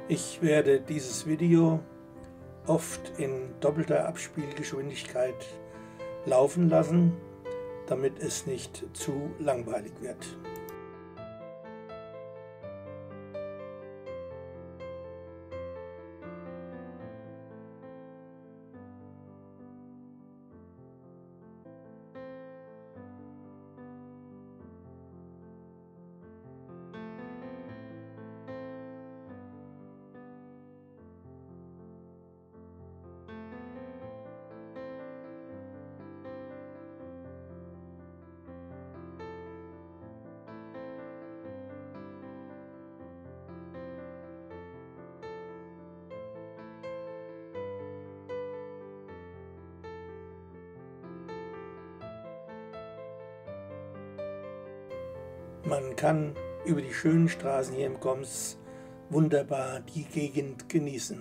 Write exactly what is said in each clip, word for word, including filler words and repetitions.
Ich werde dieses Video oft in doppelter Abspielgeschwindigkeit laufen lassen, damit es nicht zu langweilig wird. Man kann über die schönen Straßen hier im Goms wunderbar die Gegend genießen.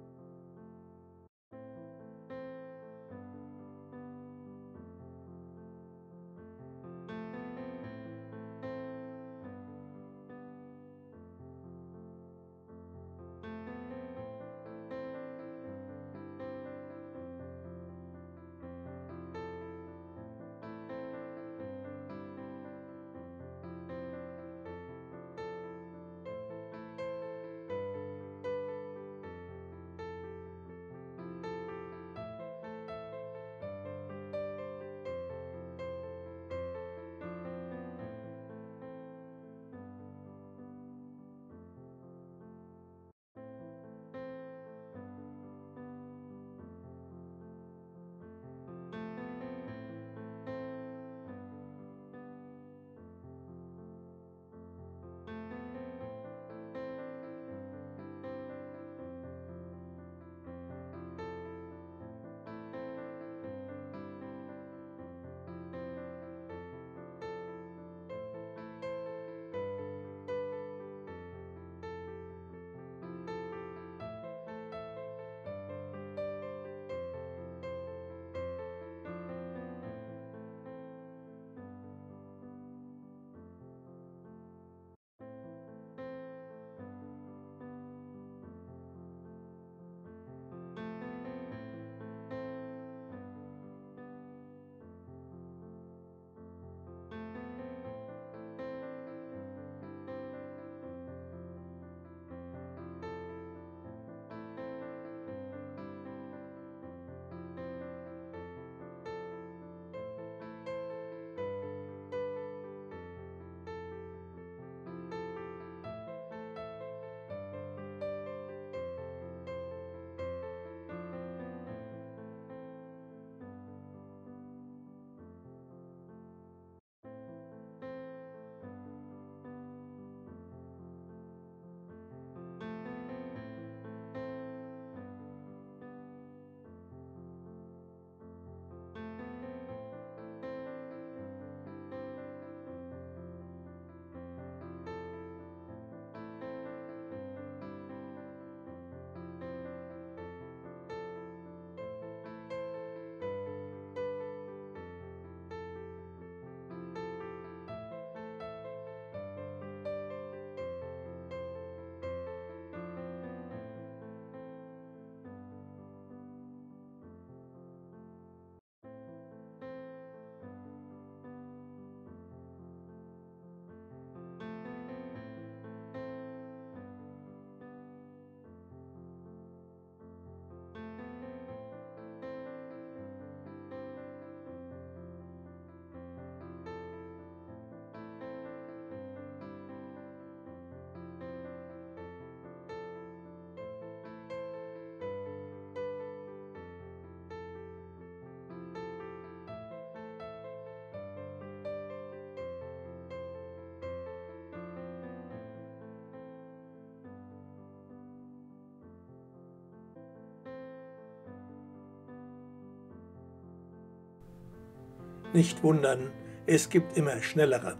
Nicht wundern, es gibt immer schnellere.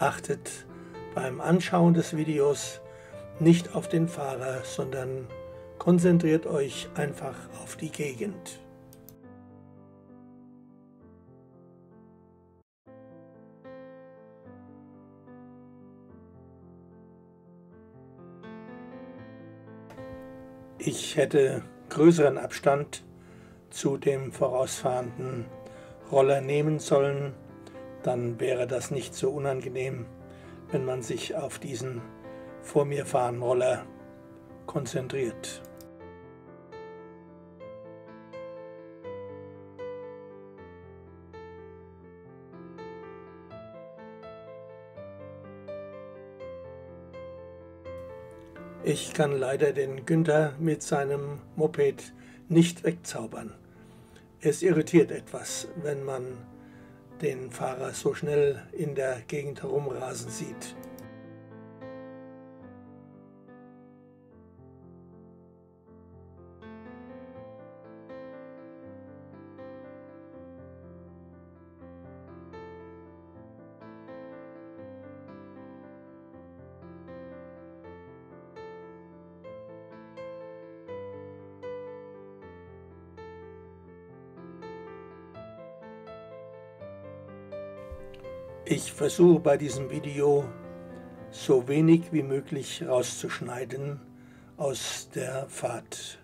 Achtet beim Anschauen des Videos nicht auf den Fahrer, sondern konzentriert euch einfach auf die Gegend. Ich hätte größeren Abstand zu dem vorausfahrenden Roller nehmen sollen, dann wäre das nicht so unangenehm, wenn man sich auf diesen vor mir fahrenden Roller konzentriert. Ich kann leider den Günther mit seinem Moped nicht wegzaubern. Es irritiert etwas, wenn man den Fahrer so schnell in der Gegend herumrasen sieht. Ich versuche bei diesem Video so wenig wie möglich rauszuschneiden aus der Fahrt.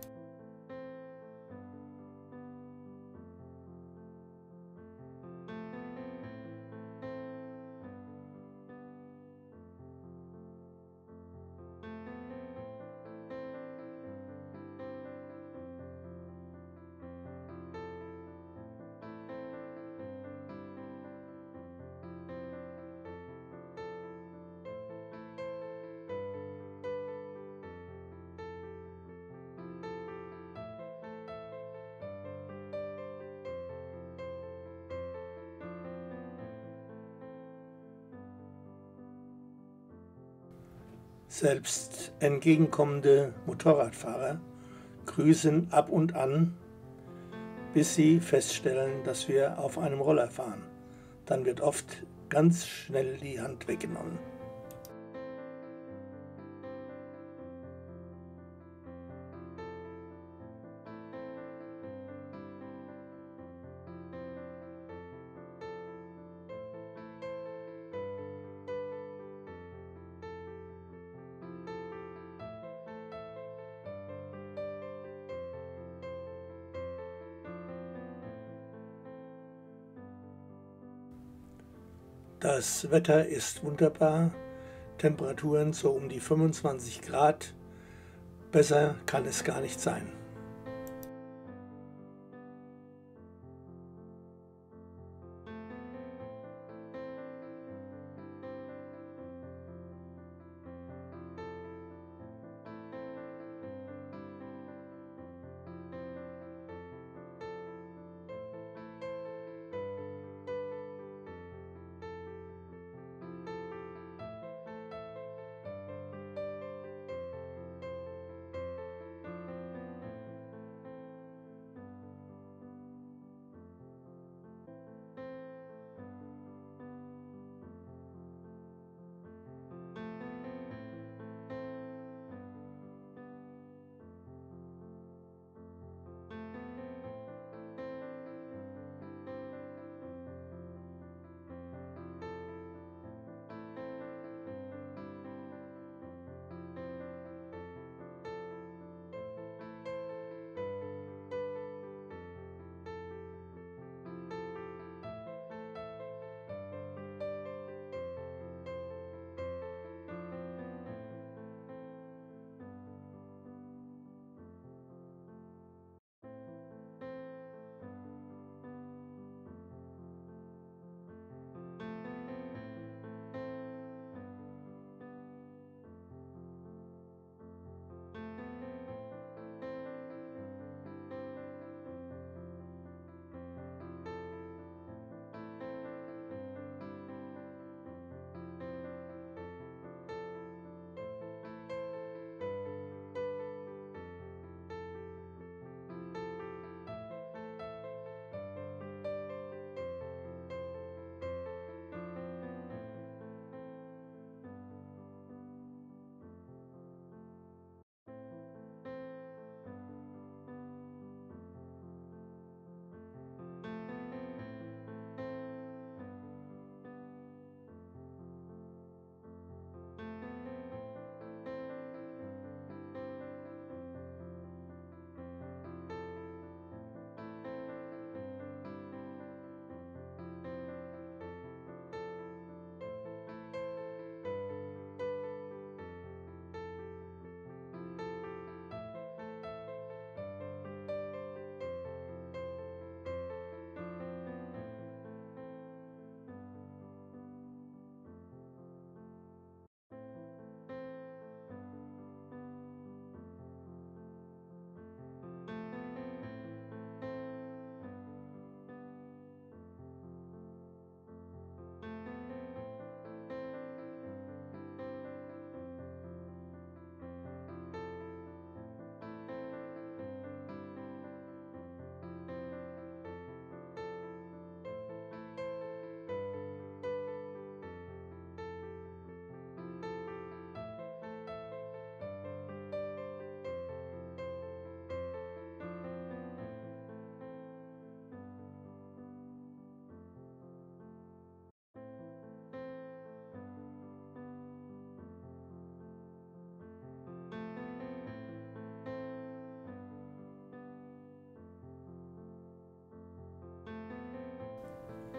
Selbst entgegenkommende Motorradfahrer grüßen ab und an, bis sie feststellen, dass wir auf einem Roller fahren. Dann wird oft ganz schnell die Hand weggenommen. Das Wetter ist wunderbar, Temperaturen so um die fünfundzwanzig Grad, besser kann es gar nicht sein.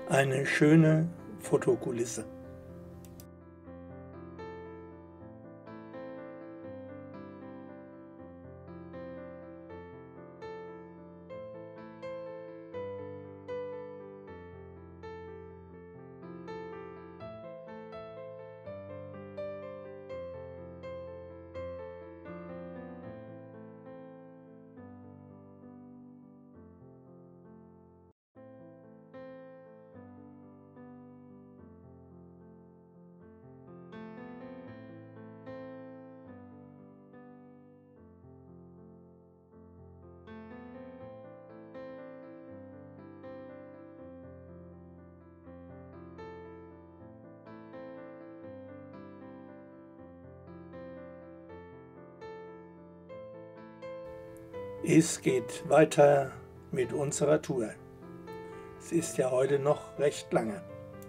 eine schöne Fotokulisse. Es geht weiter mit unserer Tour. Es ist ja heute noch recht lange.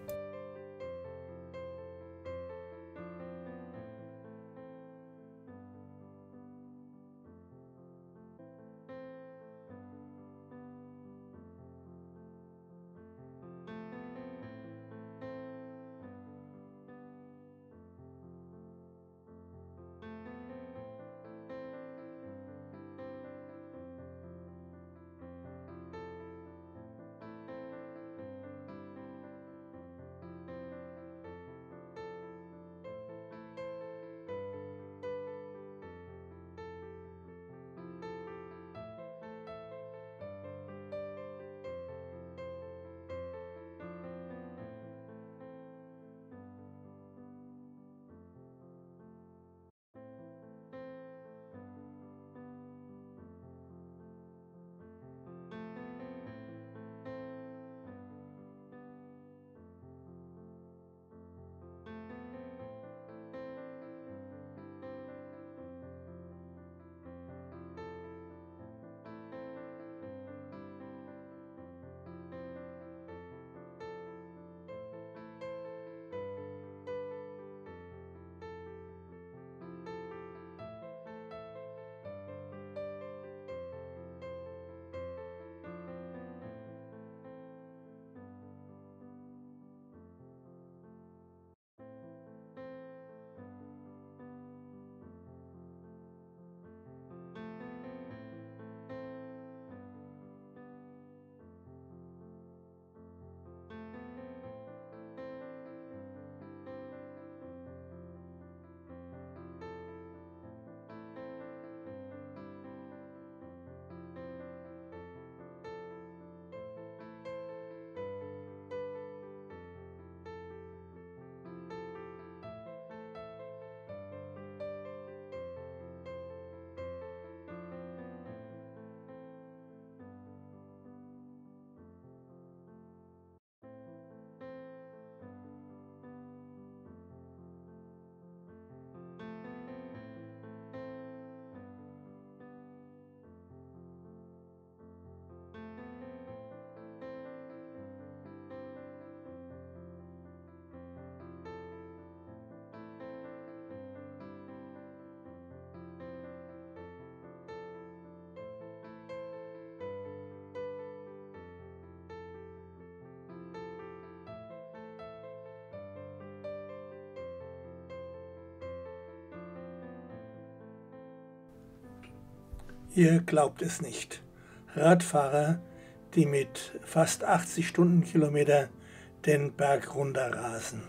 Ihr glaubt es nicht. Radfahrer, die mit fast achtzig Stundenkilometer den Berg runterrasen.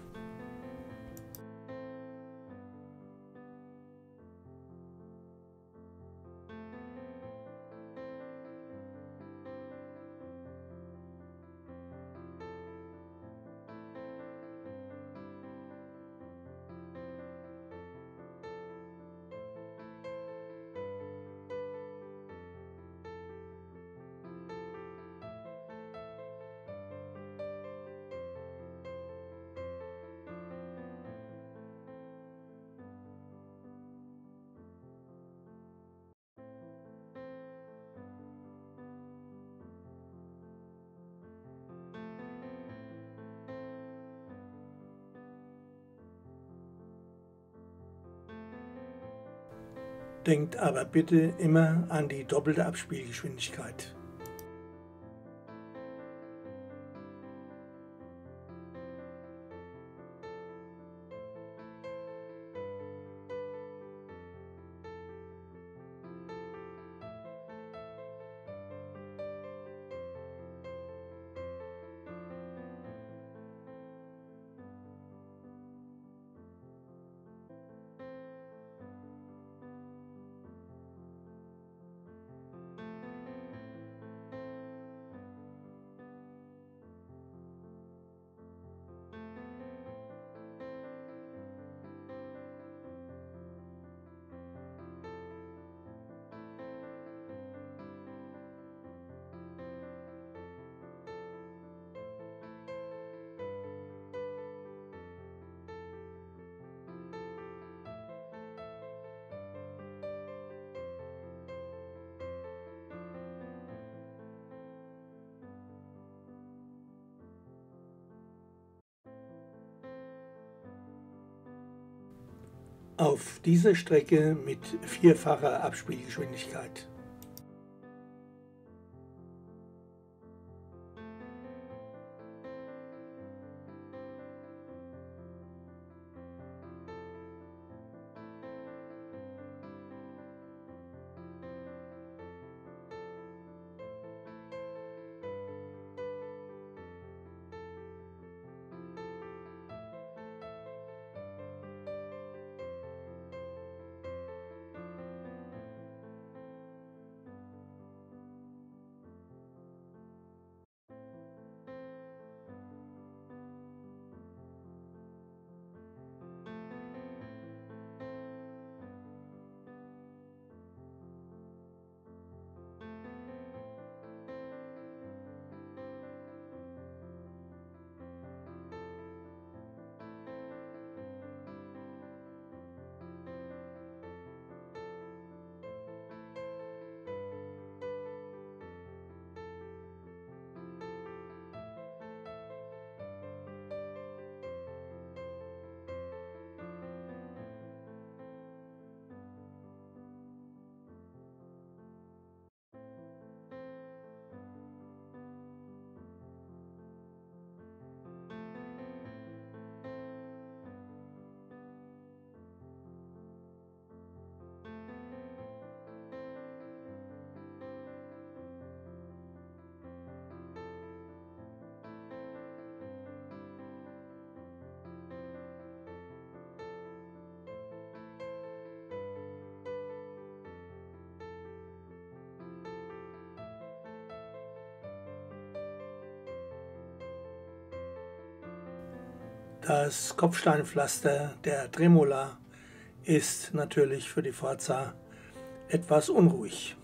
Denkt aber bitte immer an die doppelte Abspielgeschwindigkeit. auf dieser Strecke mit vierfacher Abspielgeschwindigkeit. Das Kopfsteinpflaster der Tremula ist natürlich für die Forza etwas unruhig.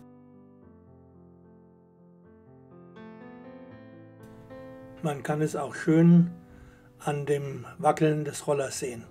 Man kann es auch schön an dem Wackeln des Rollers sehen.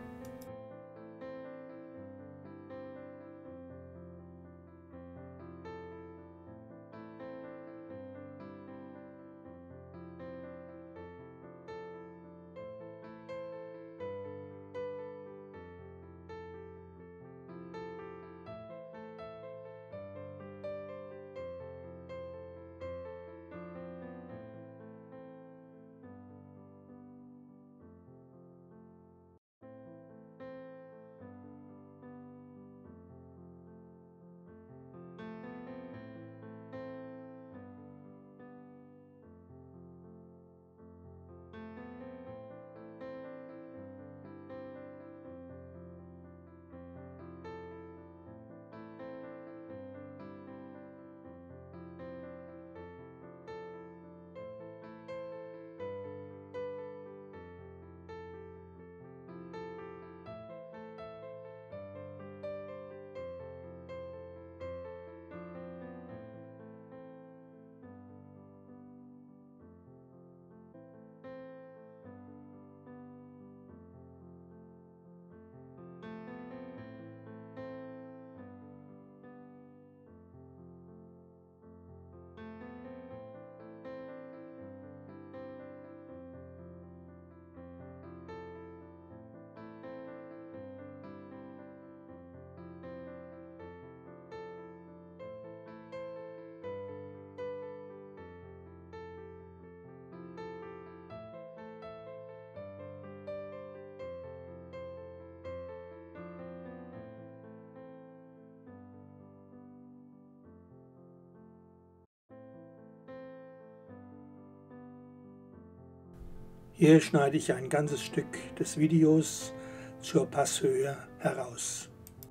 Hier schneide ich ein ganzes Stück des Videos zur Passhöhe heraus.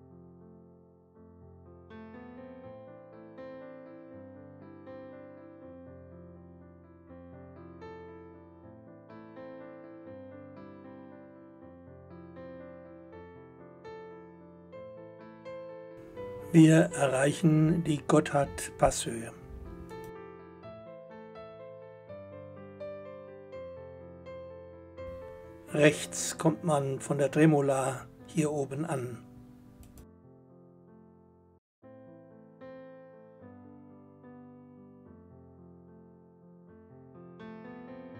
Wir erreichen die Gotthard-Passhöhe. Rechts kommt man von der Tremula hier oben an.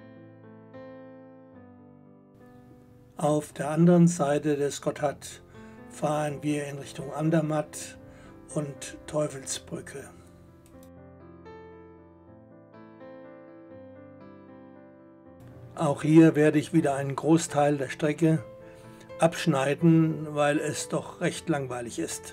Auf der anderen Seite des Gotthard fahren wir in Richtung Andermatt und Teufelsbrücke. Auch hier werde ich wieder einen Großteil der Strecke abschneiden, weil es doch recht langweilig ist.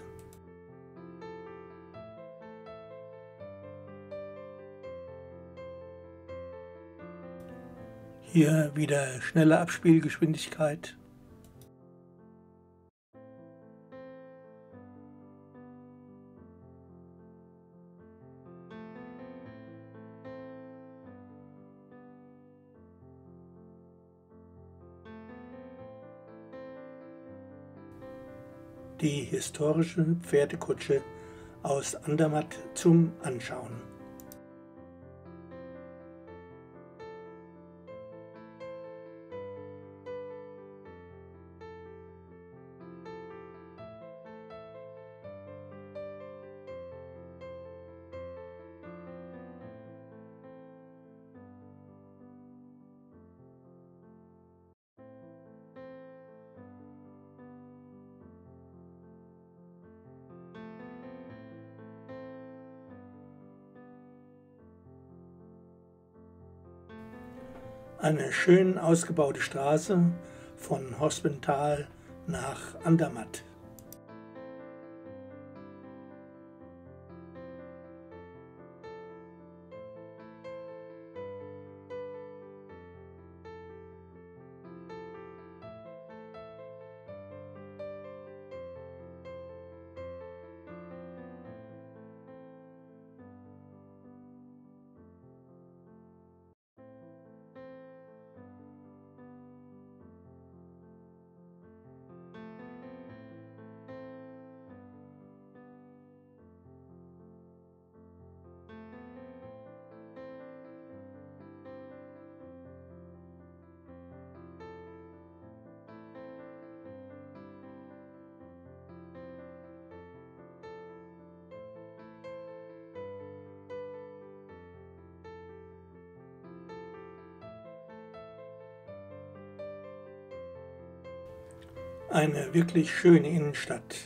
Hier wieder schnelle Abspielgeschwindigkeit. Die historische Pferdekutsche aus Andermatt zum Anschauen. Eine schön ausgebaute Straße von Hospental nach Andermatt. Eine wirklich schöne Innenstadt.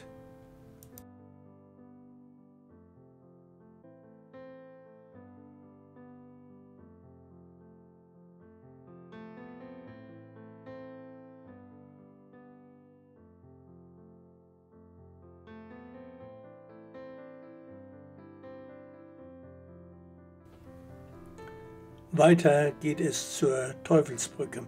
Weiter geht es zur Teufelsbrücke.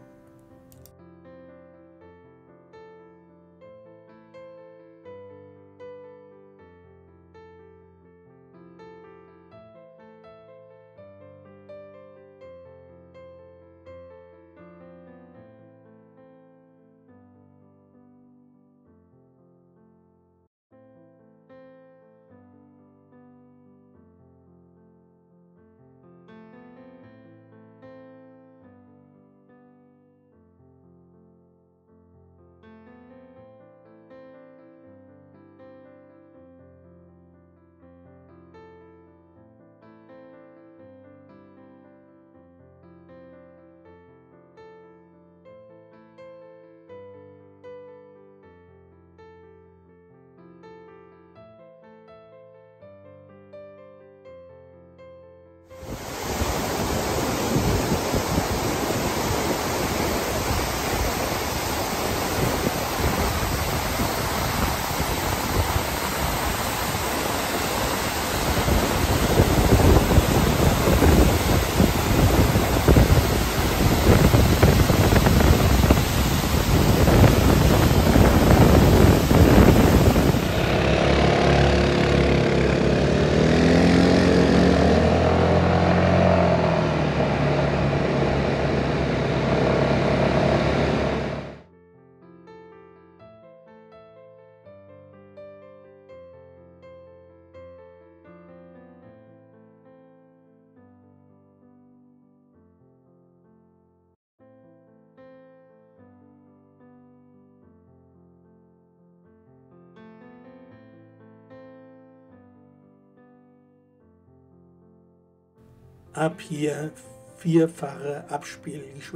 Ab hier vierfache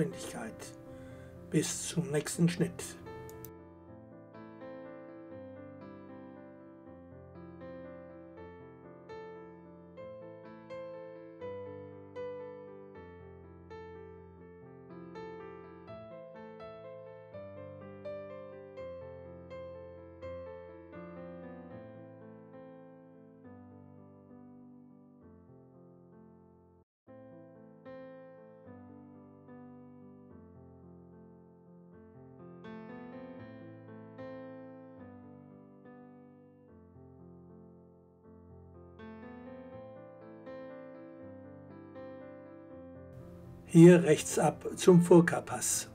Abspielgeschwindigkeit bis zum nächsten Schnitt. Hier rechts ab zum Furka-Pass.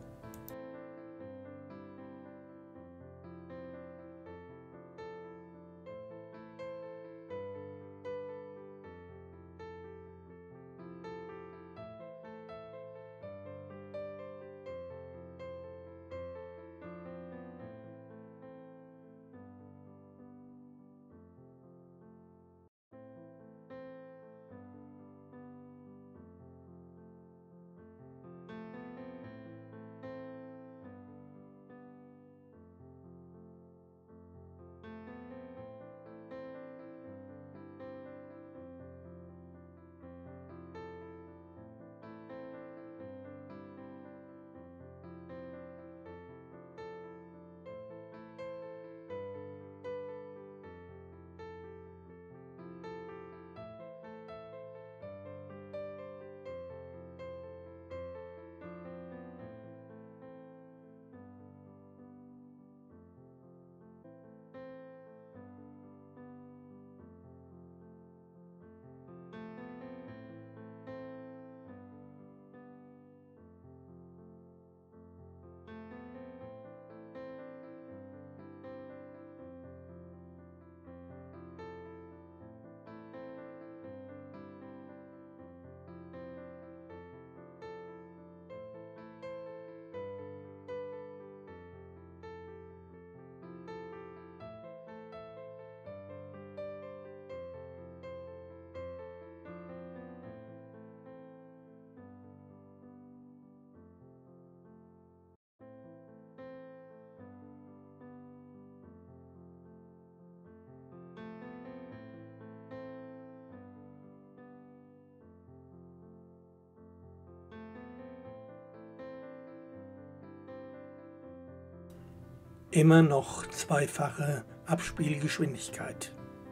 Immer noch zweifache Abspielgeschwindigkeit.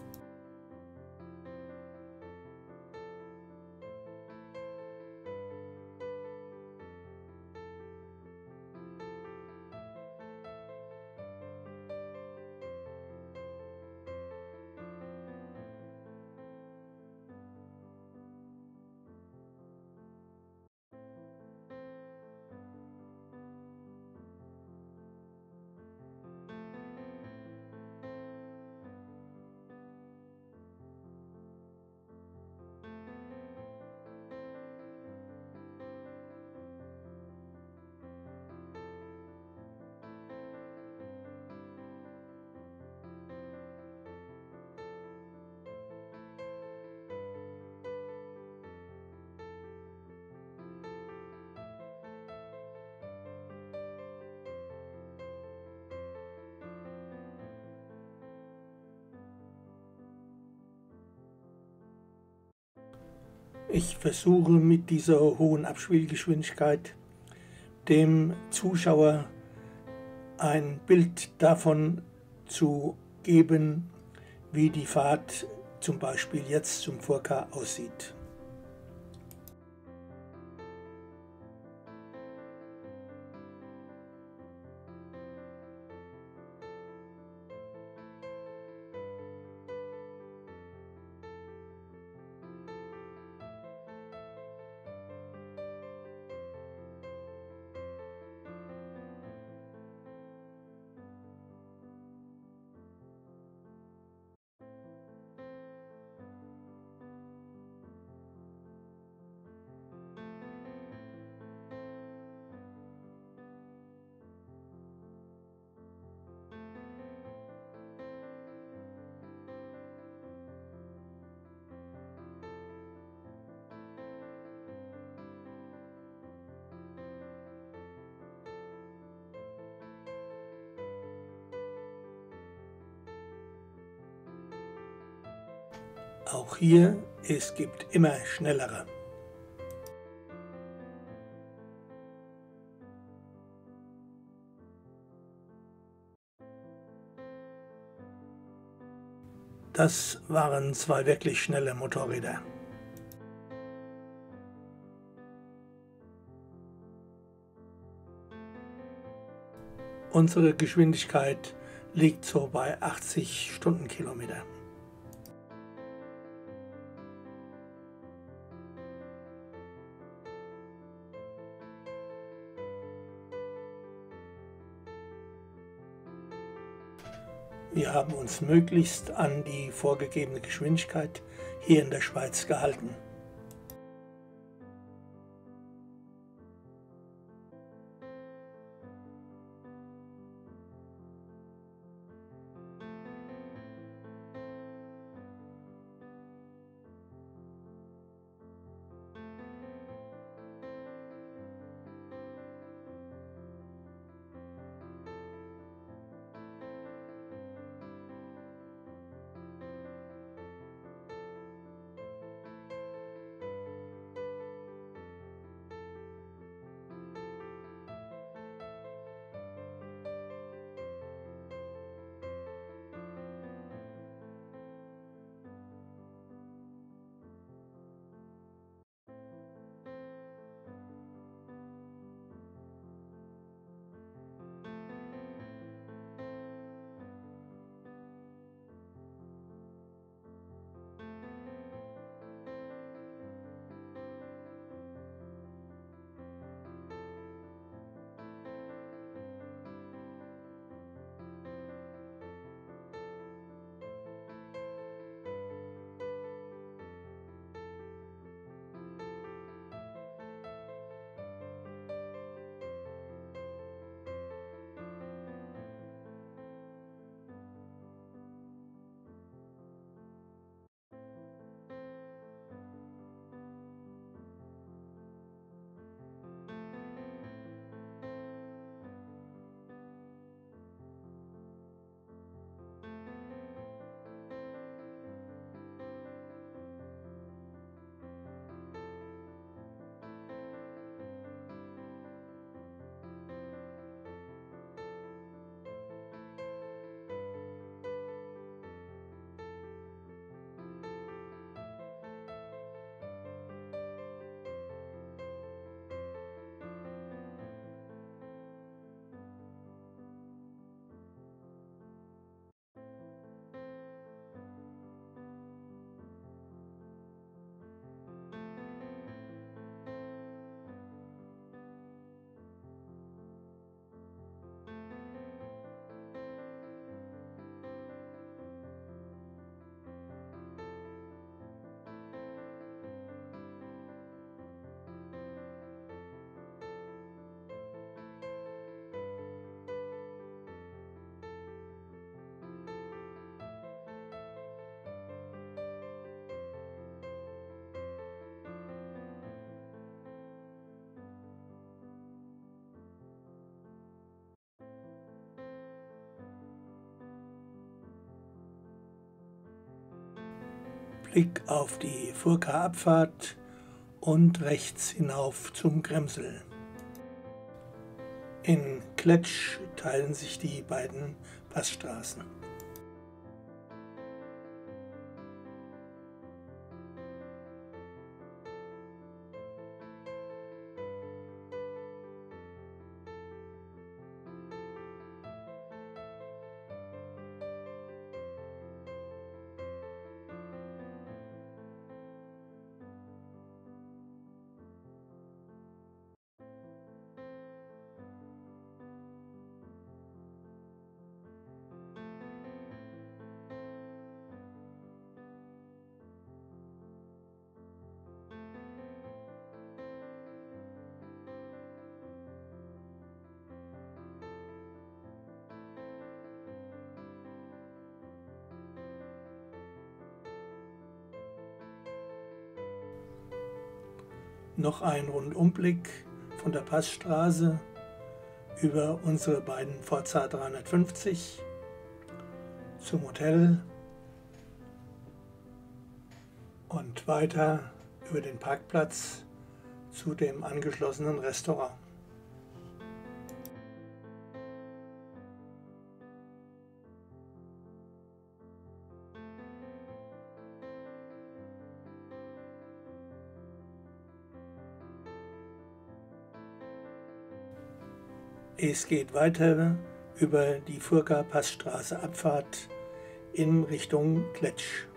Ich versuche mit dieser hohen Abspielgeschwindigkeit dem Zuschauer ein Bild davon zu geben, wie die Fahrt zum Beispiel jetzt zum Furka aussieht. Auch hier, es gibt immer schnellere. Das waren zwei wirklich schnelle Motorräder. Unsere Geschwindigkeit liegt so bei achtzig Stundenkilometer. Wir haben uns möglichst an die vorgegebene Geschwindigkeit hier in der Schweiz gehalten. Blick auf die Furka-Abfahrt und rechts hinauf zum Grimsel. In Kletsch teilen sich die beiden Passstraßen. Noch ein Rundumblick von der Passstraße über unsere beiden Forza dreihundertfünfzig zum Hotel und weiter über den Parkplatz zu dem angeschlossenen Restaurant. Es geht weiter über die Furka-Passstraße Abfahrt in Richtung Kletsch.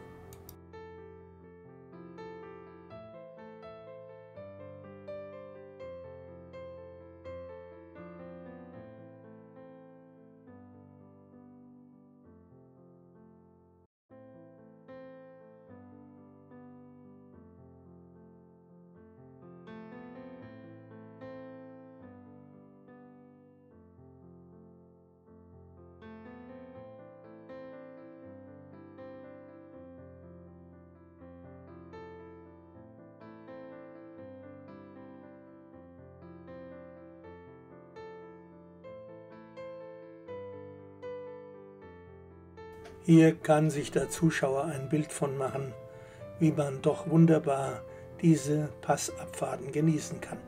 Hier kann sich der Zuschauer ein Bild von machen, wie man doch wunderbar diese Passabfahrten genießen kann.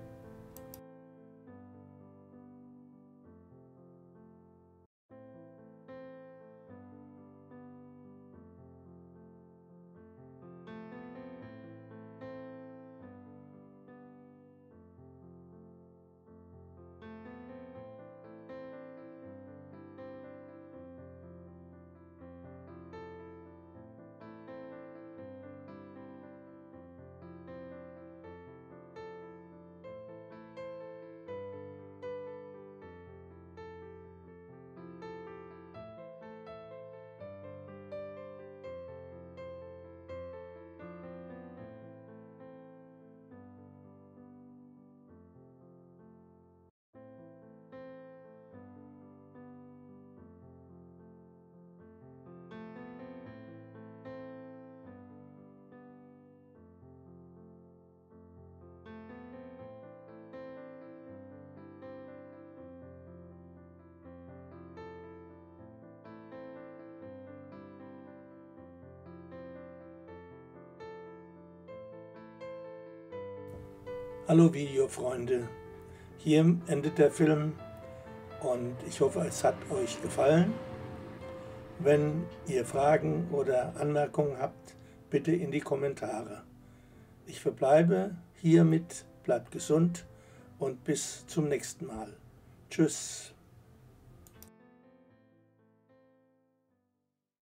Hallo Videofreunde, hier endet der Film und ich hoffe, es hat euch gefallen. Wenn ihr Fragen oder Anmerkungen habt, bitte in die Kommentare. Ich verbleibe hiermit, bleibt gesund und bis zum nächsten Mal. Tschüss.